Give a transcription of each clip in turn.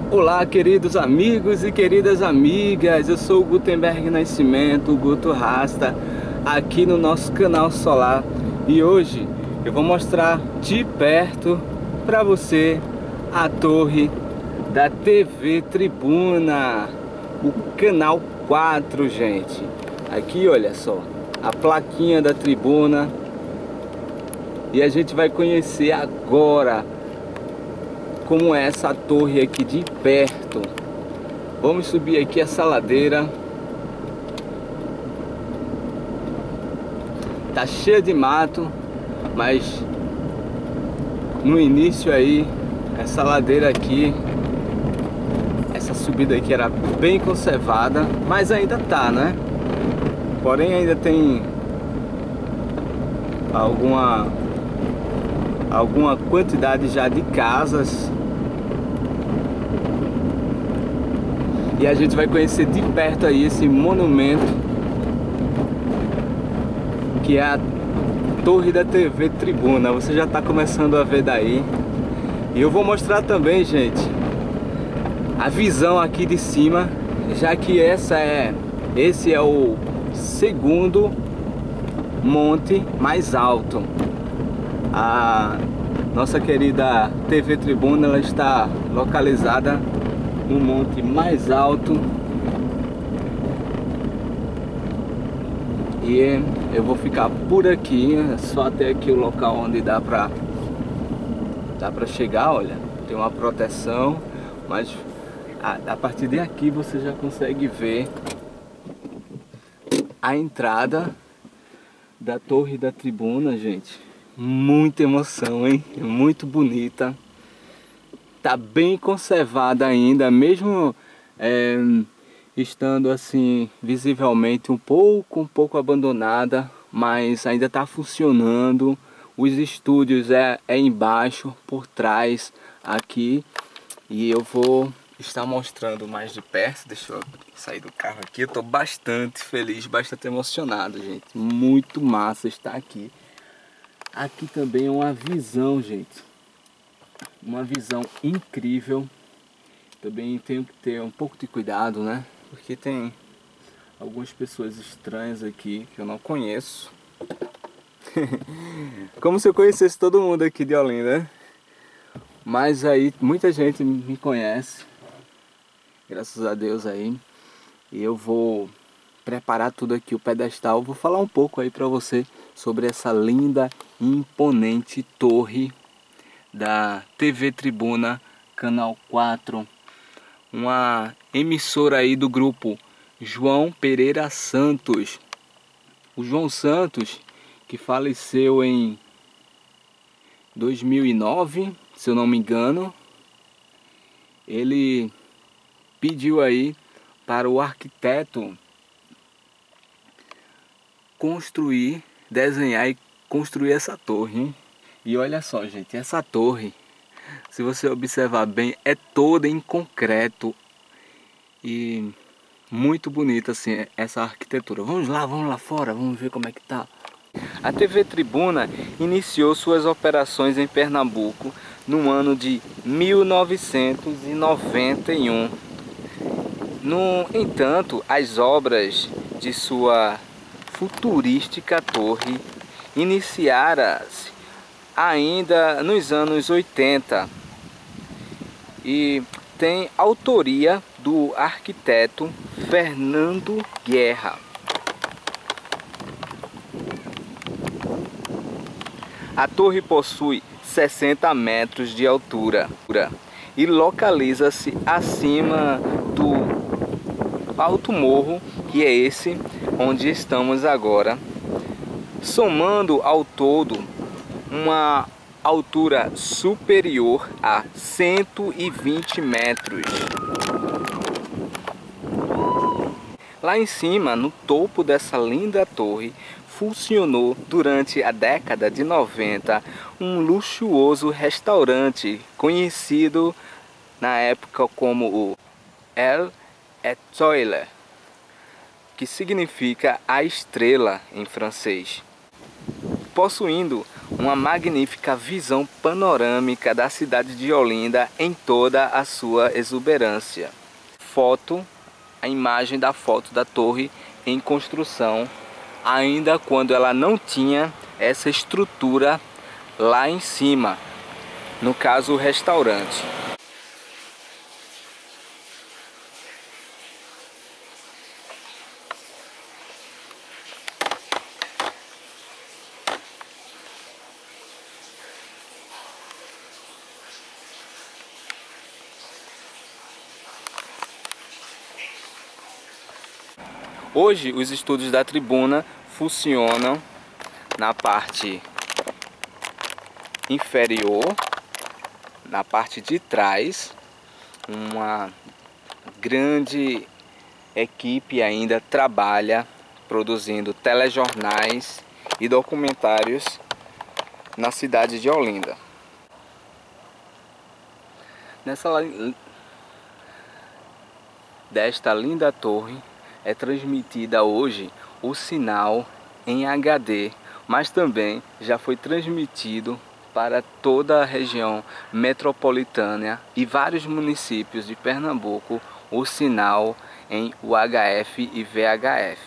Olá, queridos amigos e queridas amigas, eu sou o Gutenberg Nascimento, o Guto Rasta, aqui no nosso canal solar. E hoje eu vou mostrar de perto para você a torre da TV Tribuna, o canal 4, gente. Aqui, olha só, a plaquinha da tribuna. E a gente vai conhecer agora como é essa torre aqui de perto. Vamos subir aqui essa ladeira. Tá cheia de mato, mas no início aí, essa ladeira aqui, essa subida aqui era bem conservada, mas ainda tá, né? Porém ainda tem alguma quantidade já de casas. E a gente vai conhecer de perto aí esse monumento, que é a Torre da TV Tribuna. Você já está começando a ver daí. E eu vou mostrar também, gente, a visão aqui de cima, já que esse é o segundo monte mais alto. A nossa querida TV Tribuna, ela está localizada no monte mais alto. E eu vou ficar por aqui, só até aqui o local onde dá pra chegar. Olha, tem uma proteção, mas a partir de aqui você já consegue ver a entrada da Torre da Tribuna, gente. Muita emoção, hein? Muito bonita. Tá bem conservada ainda, mesmo estando assim visivelmente um pouco abandonada, mas ainda tá funcionando. Os estúdios é embaixo, por trás aqui, e eu vou estar mostrando mais de perto. Deixa eu sair do carro aqui. Eu tô bastante feliz, bastante emocionado, gente. Muito massa estar aqui. Aqui também é uma visão, gente. Uma visão incrível. Também tenho que ter um pouco de cuidado, né? Porque tem algumas pessoas estranhas aqui que eu não conheço. Como se eu conhecesse todo mundo aqui de Olinda, né? Mas aí muita gente me conhece, graças a Deus aí. E eu vou preparar tudo aqui, o pedestal. Vou falar um pouco aí pra você sobre essa linda e imponente torre da TV Tribuna, canal 4. Uma emissora aí do grupo João Pereira Santos. O João Santos, que faleceu em 2009, se eu não me engano, ele pediu aí para o arquiteto desenhar e construir essa torre, hein? E olha só, gente, essa torre, se você observar bem, é toda em concreto e muito bonita assim essa arquitetura. Vamos lá fora, vamos ver como é que tá. A TV Tribuna iniciou suas operações em Pernambuco no ano de 1991. No entanto, as obras de sua futurística torre iniciaram-se ainda nos anos 80 e tem autoria do arquiteto Fernando Guerra. A torre possui 60 metros de altura e localiza-se acima do alto morro, que é esse onde estamos agora, somando ao todo uma altura superior a 120 metros. Lá em cima, no topo dessa linda torre, funcionou durante a década de 90 um luxuoso restaurante conhecido na época como o El Étoile, que significa a estrela em francês. possuindo uma magnífica visão panorâmica da cidade de Olinda em toda a sua exuberância. A imagem da foto da torre em construção, ainda quando ela não tinha essa estrutura lá em cima, no caso o restaurante. Hoje os estúdios da Tribuna funcionam na parte inferior, na parte de trás. Uma grande equipe ainda trabalha produzindo telejornais e documentários na cidade de Olinda. Desta linda torre é transmitida hoje o sinal em HD, mas também já foi transmitido para toda a região metropolitana e vários municípios de Pernambuco o sinal em UHF e VHF.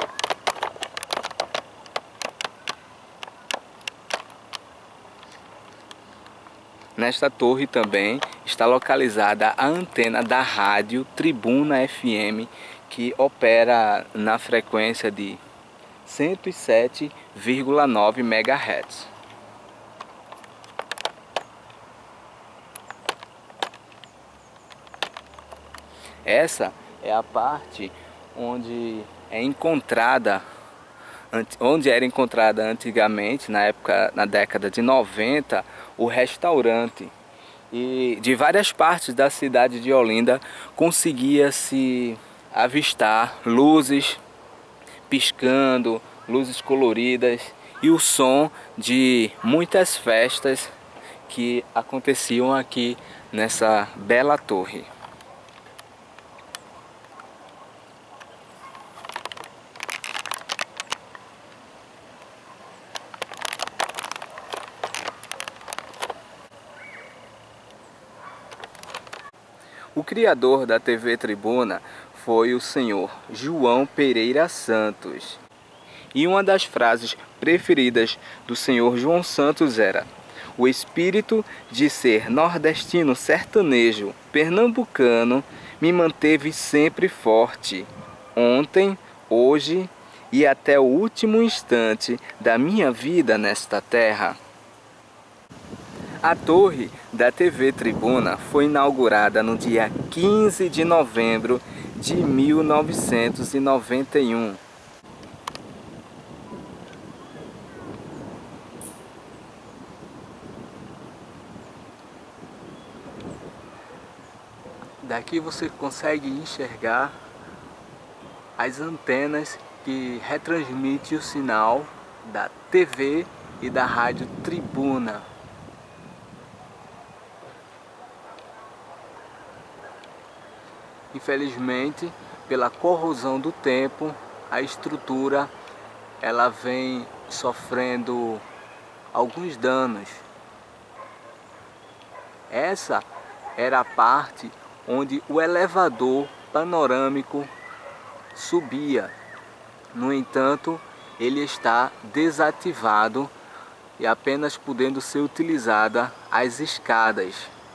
Nesta torre também está localizada a antena da rádio Tribuna FM, que opera na frequência de 107,9 MHz. Essa é a parte onde era encontrada antigamente, na década de 90, o restaurante. E de várias partes da cidade de Olinda conseguia-se avistar luzes piscando, luzes coloridas e o som de muitas festas que aconteciam aqui nessa bela torre. O criador da TV Tribuna foi o senhor João Pereira Santos. E uma das frases preferidas do senhor João Santos era: "O espírito de ser nordestino sertanejo pernambucano me manteve sempre forte, ontem, hoje e até o último instante da minha vida nesta terra." A torre da TV Tribuna foi inaugurada no dia 15 de novembro de 1991. Daqui você consegue enxergar as antenas que retransmitem o sinal da TV e da rádio Tribuna. Infelizmente, pela corrosão do tempo, a estrutura ela vem sofrendo alguns danos. Essa era a parte onde o elevador panorâmico subia. No entanto, ele está desativado e apenas podendo ser utilizada as escadas.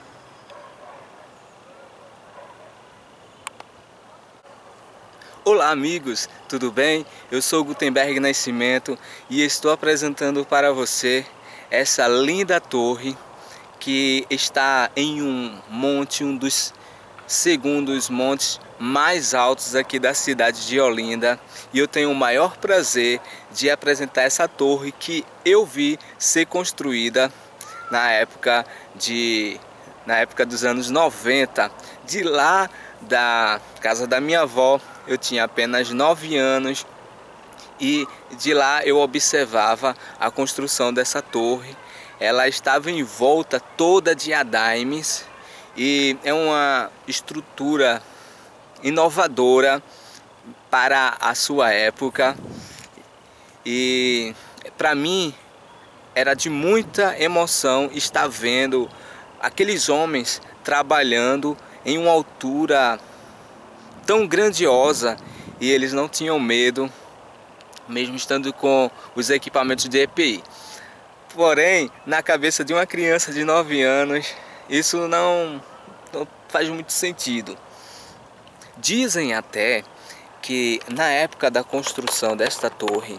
Olá amigos, tudo bem? Eu sou Gutenberg Nascimento e estou apresentando para você essa linda torre que está em um monte, um dos segundos montes mais altos aqui da cidade de Olinda, e eu tenho o maior prazer de apresentar essa torre que eu vi ser construída na época dos anos 90, de lá da casa da minha avó. Eu tinha apenas 9 anos e de lá eu observava a construção dessa torre. Ela estava envolta toda de andaimes e é uma estrutura inovadora para a sua época. E para mim era de muita emoção estar vendo aqueles homens trabalhando em uma altura tão grandiosa, e eles não tinham medo, mesmo estando com os equipamentos de EPI. Porém, na cabeça de uma criança de 9 anos, isso não faz muito sentido. Dizem até que na época da construção desta torre,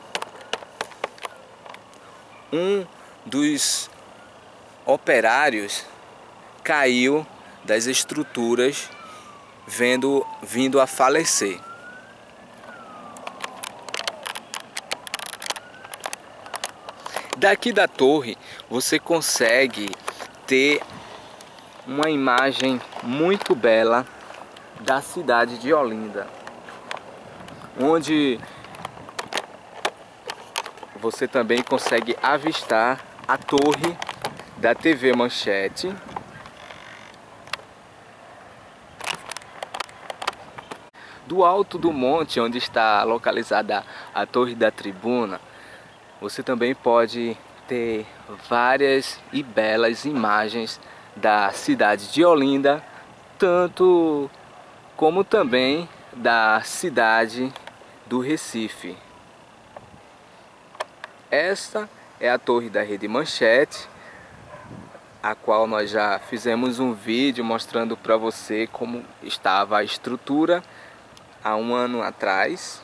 um dos operários caiu das estruturas, vindo a falecer. Daqui da torre você consegue ter uma imagem muito bela da cidade de Olinda, onde você também consegue avistar a torre da TV Manchete. Do alto do monte, onde está localizada a Torre da Tribuna, você também pode ter várias e belas imagens da cidade de Olinda, tanto como também da cidade do Recife. Esta é a torre da Rede Manchete, a qual nós já fizemos um vídeo mostrando para você como estava a estrutura há um ano atrás.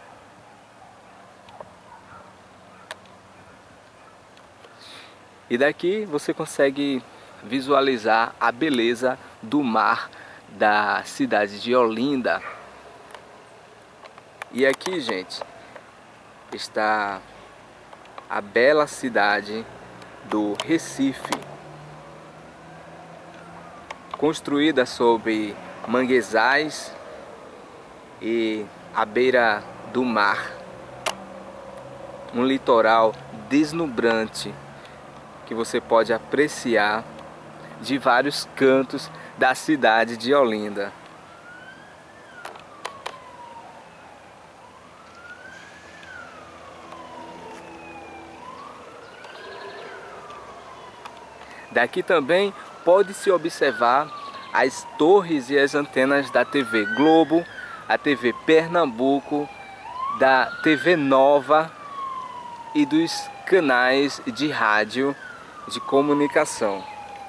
E daqui você consegue visualizar a beleza do mar da cidade de Olinda. E aqui, gente, está a bela cidade do Recife, construída sob manguezais e à beira do mar. Um litoral deslumbrante que você pode apreciar de vários cantos da cidade de Olinda. Daqui também pode-se observar as torres e as antenas da TV Globo, a TV Pernambuco, da TV Nova e dos canais de rádio de comunicação.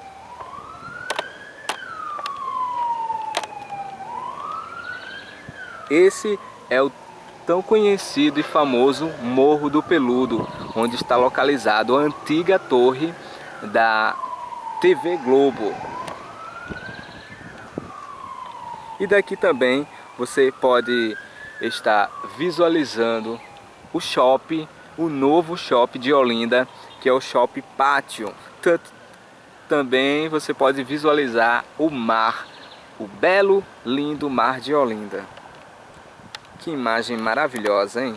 Esse é o tão conhecido e famoso Morro do Peludo, onde está localizado a antiga torre da TV Globo. E daqui também você pode estar visualizando o shopping, o novo shopping de Olinda, que é o Shopping Pátio. Também você pode visualizar o mar, o belo, lindo mar de Olinda. Que imagem maravilhosa, hein?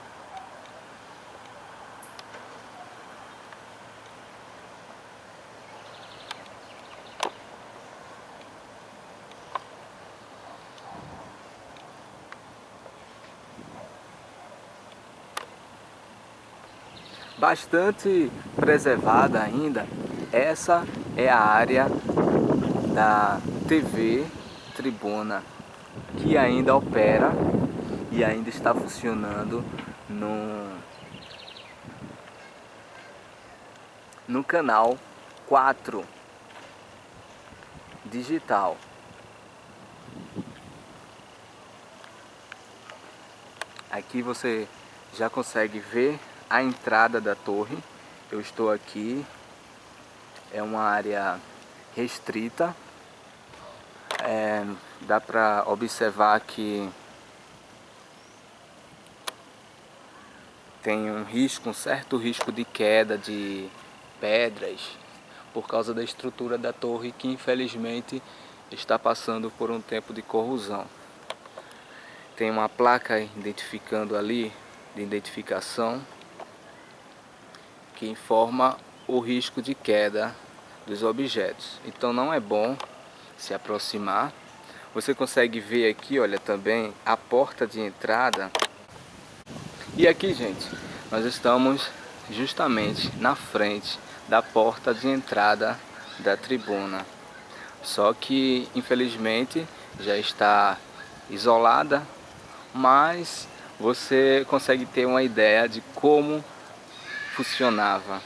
Bastante preservada ainda, essa é a área da TV Tribuna, que ainda opera e ainda está funcionando no canal 4 digital. Aqui você já consegue ver a entrada da torre. Eu estou aqui, é uma área restrita, dá para observar que tem um certo risco de queda de pedras por causa da estrutura da torre, que infelizmente está passando por um tempo de corrosão. Tem uma placa identificando ali, de identificação, que informa o risco de queda dos objetos. Então não é bom se aproximar. Você consegue ver aqui, olha, também a porta de entrada. E aqui, gente, nós estamos justamente na frente da porta de entrada da tribuna. Só que infelizmente já está isolada, mas você consegue ter uma ideia de como funcionava.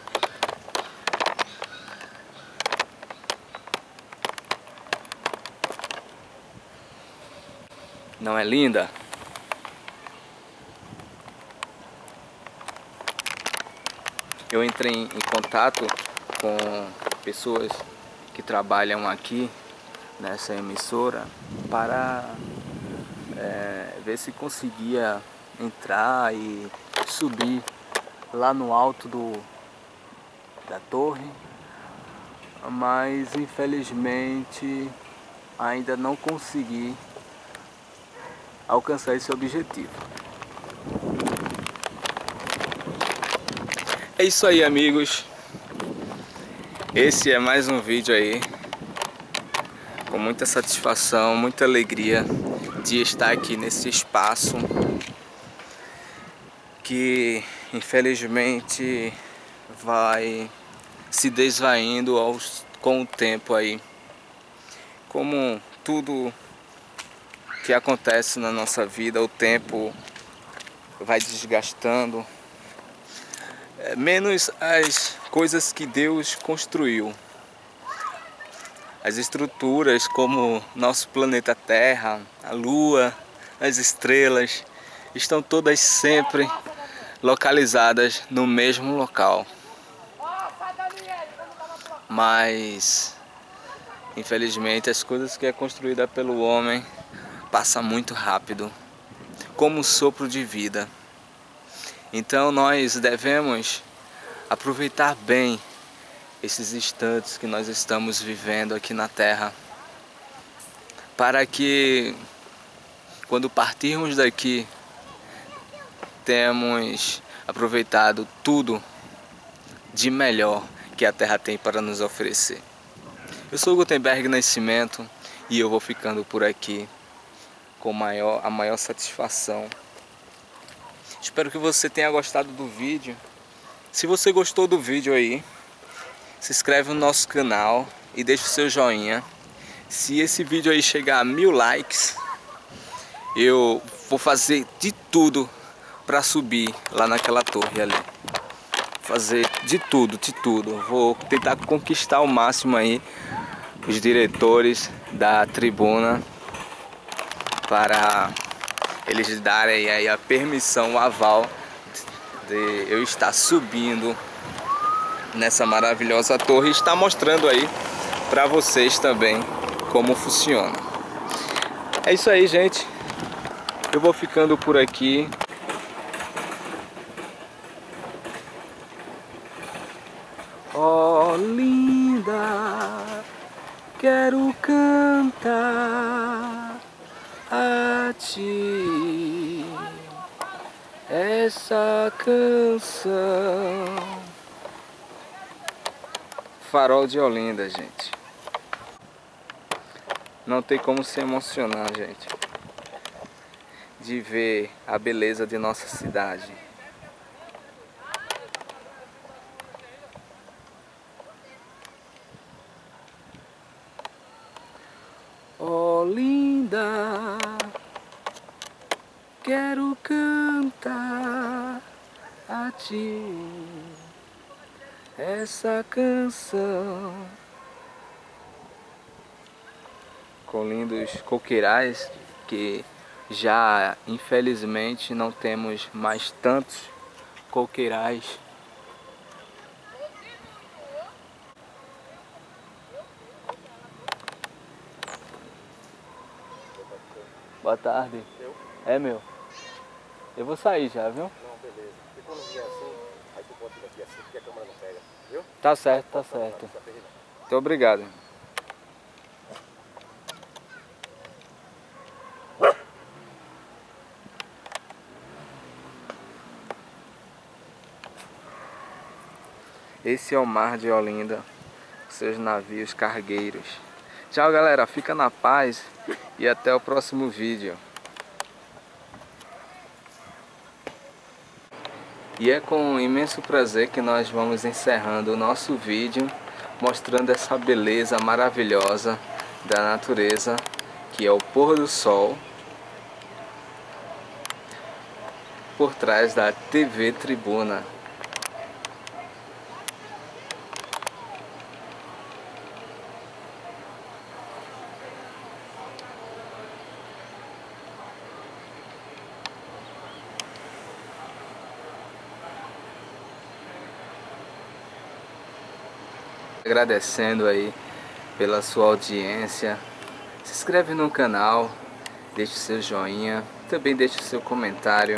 Não é linda? Eu entrei em contato com pessoas que trabalham aqui nessa emissora para ver se conseguia entrar e subir lá no alto da torre, mas infelizmente ainda não consegui alcançar esse objetivo. É isso aí, amigos. Esse é mais um vídeo aí, com muita satisfação, muita alegria de estar aqui nesse espaço que infelizmente vai se desvaindo com o tempo aí. Como tudo que acontece na nossa vida, o tempo vai desgastando, menos as coisas que Deus construiu. As estruturas como nosso planeta Terra, a Lua, as estrelas, estão todas sempre localizadas no mesmo local. Mas, infelizmente, as coisas que é construída pelo homem passam muito rápido, como um sopro de vida. Então nós devemos aproveitar bem esses instantes que nós estamos vivendo aqui na Terra, para que quando partirmos daqui tenhamos aproveitado tudo de melhor que a Terra tem para nos oferecer. Eu sou Gutenberg Nascimento e eu vou ficando por aqui com a maior satisfação. Espero que você tenha gostado do vídeo. Se você gostou do vídeo aí, se inscreve no nosso canal e deixa o seu joinha. Se esse vídeo aí chegar a 1000 likes, eu vou fazer de tudo para subir lá naquela torre ali. Fazer de tudo, de tudo. Vou tentar conquistar ao máximo aí os diretores da tribuna para eles darem aí a permissão, o aval de eu estar subindo nessa maravilhosa torre e estar mostrando aí para vocês também como funciona. É isso aí, gente. Eu vou ficando por aqui. Oh, linda, quero cantar a ti essa canção. Farol de Olinda, gente. Não tem como se emocionar, gente, de ver a beleza de nossa cidade. Olinda, quero cantar a ti essa canção. Com lindos coqueirais que já infelizmente não temos mais tantos coqueirais. Boa tarde. É meu. Eu vou sair já, viu? Não, beleza. E quando vier assim, aí tu bota daqui assim, porque a câmera não pega, viu? Tá certo, tá certo. Muito obrigado. Esse é o mar de Olinda, seus navios cargueiros. Tchau, galera, fica na paz e até o próximo vídeo. E é com imenso prazer que nós vamos encerrando o nosso vídeo, mostrando essa beleza maravilhosa da natureza, que é o pôr do sol, por trás da TV Tribuna. Agradecendo aí pela sua audiência. Se inscreve no canal, deixe seu joinha, também deixe seu comentário.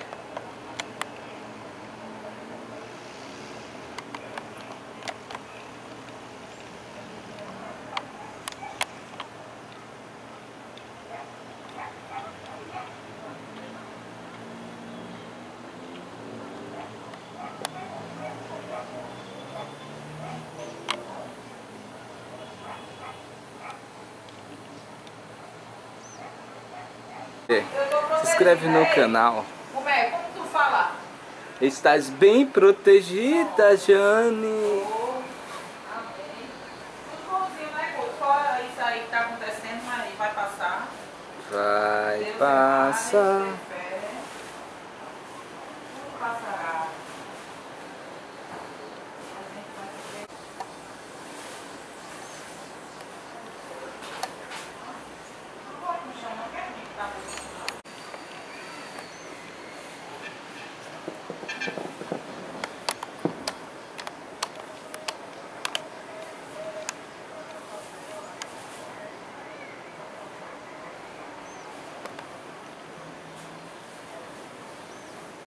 Se inscreve no canal. Como é? Como tu fala? Estás bem protegida, Jane. Amém. Tudo bonzinho, né? Fora isso aí que tá acontecendo, mas vai passar. Vai Deus é passar. mais.